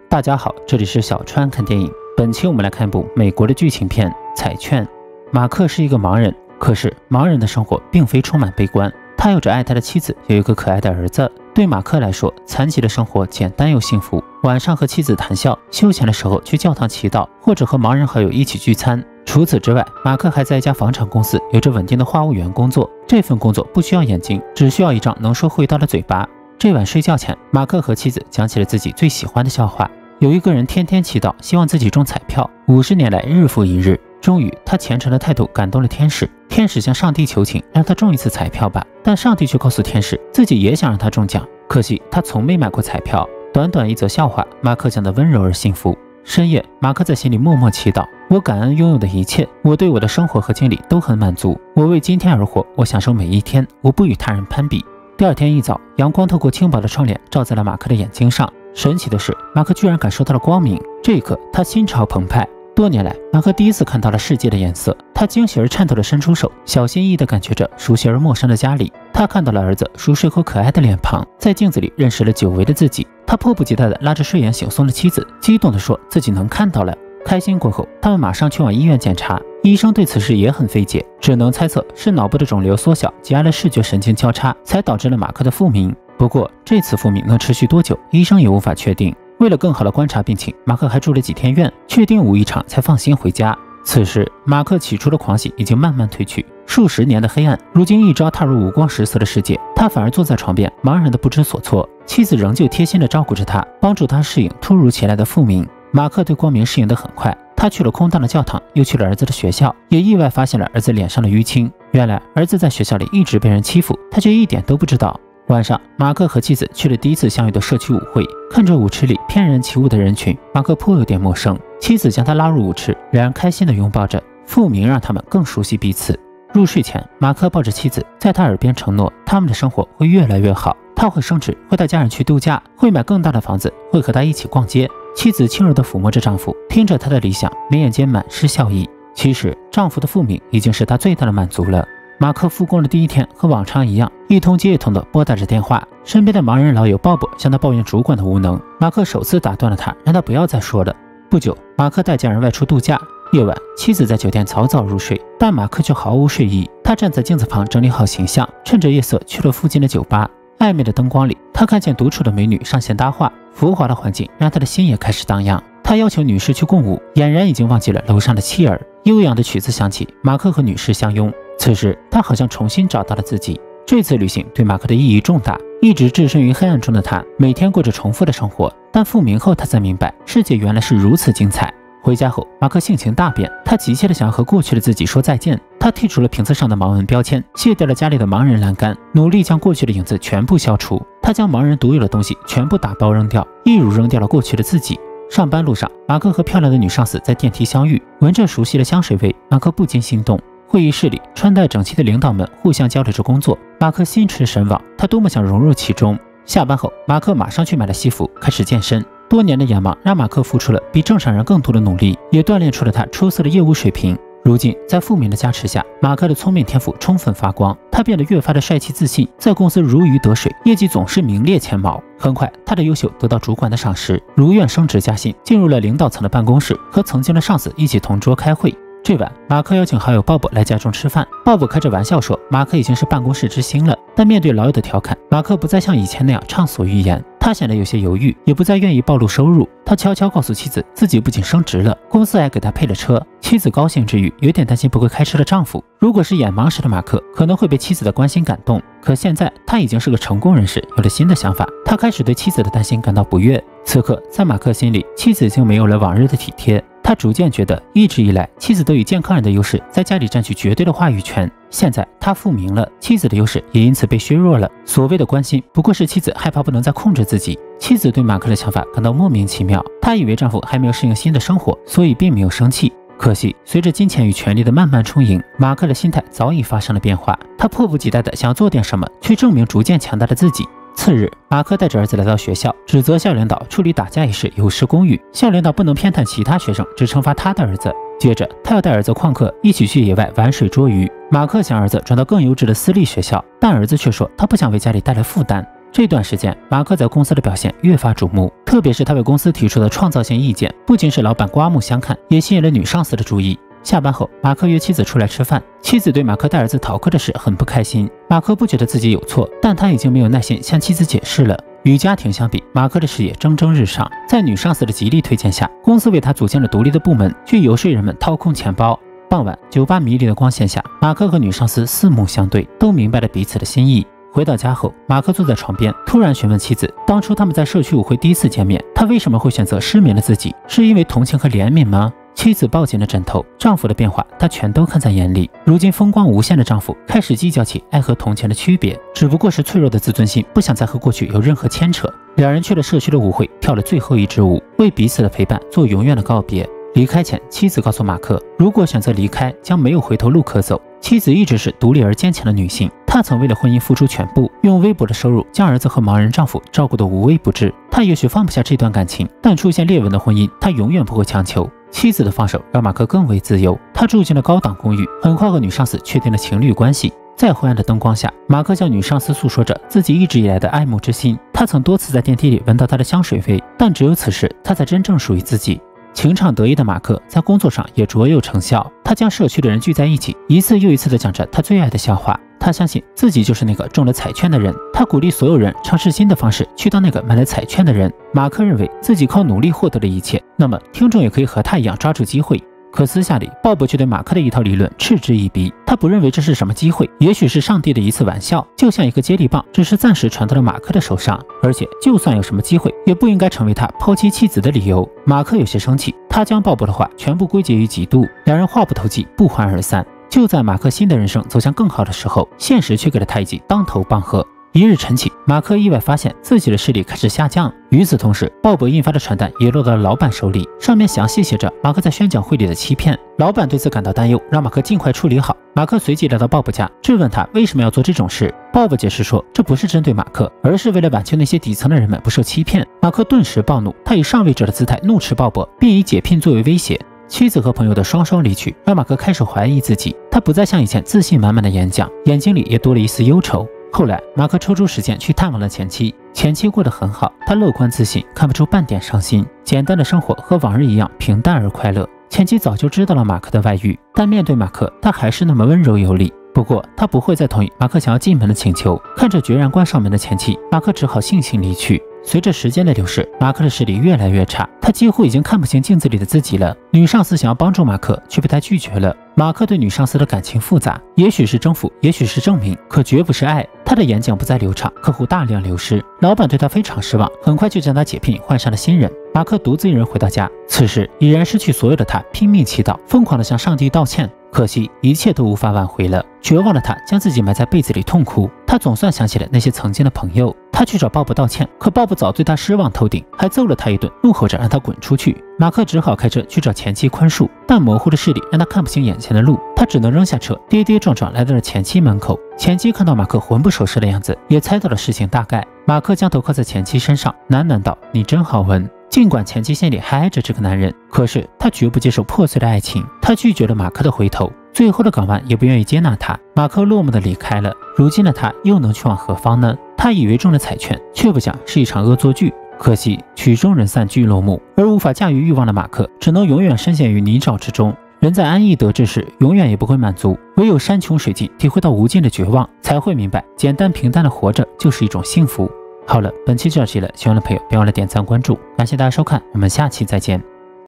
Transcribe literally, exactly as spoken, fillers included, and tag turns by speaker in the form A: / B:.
A: 大家好，这里是小川看电影。本期我们来看一部美国的剧情片《彩券》。马克是一个盲人，可是盲人的生活并非充满悲观。他有着爱他的妻子，有一个可爱的儿子。对马克来说，残疾的生活简单又幸福。晚上和妻子谈笑，休闲的时候去教堂祈祷，或者和盲人好友一起聚餐。除此之外，马克还在一家房产公司有着稳定的话务员工作。这份工作不需要眼睛，只需要一张能说会道的嘴巴。这晚睡觉前，马克和妻子讲起了自己最喜欢的笑话。有一个人天天祈祷，希望自己中彩票，五十年来日复一日。终于，他虔诚的态度感动了天使，天使向上帝求情，让他中一次彩票吧。但上帝却告诉天使，自己也想让他中奖，可惜他从没买过彩票。短短一则笑话，马克讲得温柔而幸福。深夜，马克在心里默默祈祷：我感恩拥有的一切，我对我的生活和经历都很满足，我为今天而活，我享受每一天，我不与他人攀比。第二天一早，阳光透过轻薄的窗帘照在了马克的眼睛上。神奇的是，马克居然感受到了光明。这一刻，他心潮澎湃。多年来，马克第一次看到了世界的颜色。他惊喜而颤抖地伸出手，小心翼翼地感觉着熟悉而陌生的家里。他看到了儿子熟睡后可爱的脸庞，在镜子里认识了久违的自己。他迫不及待地拉着睡眼惺忪的妻子，激动地说自己能看到了。开心过后，他们马上去往医院检查。医生对此事也很费解，只能猜测是脑部的肿瘤缩小，挤压了视觉神经交叉，才导致了马克的复明。不过这次复明能持续多久，医生也无法确定。为了更好地观察病情，马克还住了几天院，确定无异常才放心回家。此时，马克起初的狂喜已经慢慢褪去，数十年的黑暗，如今一朝踏入五光十色的世界，他反而坐在床边，茫然的不知所措。妻子仍旧贴心地照顾着他，帮助他适应突如其来的复明。马克对光明适应得很快，他去了空荡的教堂，又去了儿子的学校，也意外发现了儿子脸上的淤青。原来儿子在学校里一直被人欺负，他却一点都不知道。晚上，马克和妻子去了第一次相遇的社区舞会，看着舞池里翩然起舞的人群，马克颇有点陌生。妻子将他拉入舞池，两人开心地拥抱着。复明让他们更熟悉彼此。入睡前，马克抱着妻子，在他耳边承诺，他们的生活会越来越好，他会升职，会带家人去度假，会买更大的房子，会和他一起逛街。妻子轻柔地抚摸着丈夫，听着他的理想，眉眼间满是笑意。其实，丈夫的复明已经是他最大的满足了。马克复工的第一天，和往常一样，一通接一通的拨打着电话。身边的盲人老友鲍勃向他抱怨主管的无能，马克首次打断了他，让他不要再说了。不久，马克带家人外出度假。夜晚，妻子在酒店早早入睡，但马克却毫无睡意。他站在镜子旁整理好形象，趁着夜色去了附近的酒吧。暧昧的灯光里，他看见独处的美女上线搭话，浮华的环境让他的心也开始荡漾。他要求女士去共舞，俨然已经忘记了楼上的妻儿。悠扬的曲子响起，马克和女士相拥。此时，他好像重新找到了自己。这次旅行对马克的意义重大。一直置身于黑暗中的他，每天过着重复的生活。但复明后，他才明白，世界原来是如此精彩。回家后，马克性情大变，他急切地想要和过去的自己说再见。他剔除了瓶子上的盲文标签，卸掉了家里的盲人栏杆，努力将过去的影子全部消除。他将盲人独有的东西全部打包扔掉，一如扔掉了过去的自己。上班路上，马克和漂亮的女上司在电梯相遇，闻着熟悉的香水味，马克不禁心动。会议室里，穿戴整齐的领导们互相交流着工作，马克心驰神往，他多么想融入其中。下班后，马克马上去买了西服，开始健身。多年的眼盲让马克付出了比正常人更多的努力，也锻炼出了他出色的业务水平。如今，在复明的加持下，马克的聪明天赋充分发光，他变得越发的帅气自信，在公司如鱼得水，业绩总是名列前茅。很快，他的优秀得到主管的赏识，如愿升职加薪，进入了领导层的办公室，和曾经的上司一起同桌开会。这晚，马克邀请好友鲍勃来家中吃饭。鲍勃开着玩笑说，马克已经是办公室之星了。但面对老友的调侃，马克不再像以前那样畅所欲言，他显得有些犹豫，也不再愿意暴露收入。他悄悄告诉妻子，自己不仅升职了，公司还给他配了车。妻子高兴之余，有点担心不会开车的丈夫。如果是眼盲时的马克，可能会被妻子的关心感动。可现在，他已经是个成功人士，有了新的想法。他开始对妻子的担心感到不悦。此刻，在马克心里，妻子已经没有了往日的体贴。他逐渐觉得，一直以来，妻子都以健康人的优势在家里占据绝对的话语权。现在他复明了，妻子的优势也因此被削弱了。所谓的关心，不过是妻子害怕不能再控制自己。妻子对马克的想法感到莫名其妙，她以为丈夫还没有适应新的生活，所以并没有生气。可惜，随着金钱与权力的慢慢充盈，马克的心态早已发生了变化。他迫不及待地想要做点什么，去证明逐渐强大的自己。次日，马克带着儿子来到学校，指责校领导处理打架一事有失公允，校领导不能偏袒其他学生，只惩罚他的儿子。接着，他要带儿子旷课，一起去野外玩水捉鱼。马克想儿子转到更优质的私立学校，但儿子却说他不想为家里带来负担。 这段时间，马克在公司的表现越发瞩目，特别是他为公司提出的创造性意见，不仅使老板刮目相看，也吸引了女上司的注意。下班后，马克约妻子出来吃饭，妻子对马克带儿子逃课的事很不开心。马克不觉得自己有错，但他已经没有耐心向妻子解释了。与家庭相比，马克的事业蒸蒸日上，在女上司的极力推荐下，公司为他组建了独立的部门，去游说人们掏空钱包。傍晚，酒吧迷离的光线下，马克和女上司四目相对，都明白了彼此的心意。回到家后，马克坐在床边，突然询问妻子，当初他们在社区舞会第一次见面，他为什么会选择失眠的自己？是因为同情和怜悯吗？妻子抱紧了枕头，丈夫的变化她全都看在眼里。如今风光无限的丈夫开始计较起爱和同情的区别，只不过是脆弱的自尊心不想再和过去有任何牵扯。两人去了社区的舞会，跳了最后一支舞，为彼此的陪伴做永远的告别。离开前，妻子告诉马克，如果选择离开，将没有回头路可走。妻子一直是独立而坚强的女性，她曾为了婚姻付出全部，用微薄的收入将儿子和盲人丈夫照顾得无微不至。她也许放不下这段感情，但出现裂纹的婚姻，她永远不会强求。妻子的放手让马克更为自由，他住进了高档公寓，很快和女上司确定了情侣关系。在昏暗的灯光下，马克向女上司诉说着自己一直以来的爱慕之心。他曾多次在电梯里闻到她的香水味，但只有此时，他才真正属于自己。情场得意的马克在工作上也卓有成效，他将社区的人聚在一起，一次又一次地讲着他最爱的笑话。他相信自己就是那个中了彩券的人，他鼓励所有人尝试新的方式去当那个买了彩券的人。马克认为自己靠努力获得了一切，那么听众也可以和他一样抓住机会。可私下里，鲍勃却对马克的一套理论嗤之以鼻，他不认为这是什么机会，也许是上帝的一次玩笑，就像一个接力棒，只是暂时传到了马克的手上，而且就算有什么机会，也不应该成为他抛弃妻子的理由。马克有些生气，他将鲍勃的话全部归结于嫉妒，两人话不投机，不欢而散。就在马克新的人生走向更好的时候，现实却给了他一记当头棒喝。一日晨起，马克意外发现自己的视力开始下降。与此同时，鲍勃印发的传单也落到了老板手里，上面详细写着马克在宣讲会里的欺骗。老板对此感到担忧，让马克尽快处理好。马克随即来到鲍勃家，质问他为什么要做这种事。鲍勃解释说，这不是针对马克，而是为了挽救那些底层的人们不受欺骗。马克顿时暴怒，他以上位者的姿态怒斥鲍勃，并以解聘作为威胁。妻子和朋友的双双离去，让马克开始怀疑自己。他不再像以前自信满满的演讲，眼睛里也多了一丝忧愁。后来，马克抽出时间去探望了前妻，前妻过得很好，她乐观自信，看不出半点伤心。简单的生活和往日一样平淡而快乐。前妻早就知道了马克的外遇，但面对马克，她还是那么温柔有礼。不过，她不会再同意马克想要进门的请求。看着决然关上门的前妻，马克只好悻悻离去。随着时间的流逝，马克的视力越来越差，他几乎已经看不清镜子里的自己了。女上司想要帮助马克，却被他拒绝了。马克对女上司的感情复杂，也许是征服，也许是证明，可绝不是爱。他的演讲不再流畅，客户大量流失，老板对他非常失望，很快就将他解聘，换上了新人。马克独自一人回到家，此时已然失去所有的他拼命祈祷，疯狂地向上帝道歉。可惜一切都无法挽回了，绝望的他将自己埋在被子里痛哭。他总算想起了那些曾经的朋友，他去找鲍勃道歉，可鲍勃早对他失望透顶，还揍了他一顿，怒吼着让他滚出去。马克只好开车去找前妻宽恕，但模糊的视力让他看不清眼前的路，他只能扔下车，跌跌撞撞来到了前妻门口。前妻看到马克魂不守舍的样子，也猜到了事情大概。马克将头靠在前妻身上，喃喃道：“你真好闻。”尽管前妻心里还爱着这个男人，可是他绝不接受破碎的爱情。他拒绝了马克的回头，最后的港湾也不愿意接纳他。马克落寞地离开了。如今的他又能去往何方呢？他以为中了彩券，却不想是一场恶作剧。可惜曲终人散俱落幕，而无法驾驭欲望的马克，只能永远深陷于泥沼之中。人在安逸得志时，永远也不会满足，唯有山穷水尽，体会到无尽的绝望，才会明白，简单平淡的活着就是一种幸福。好了，本期就到这里了，喜欢的朋友别忘了点赞关注，感谢大家收看，我们下期再见。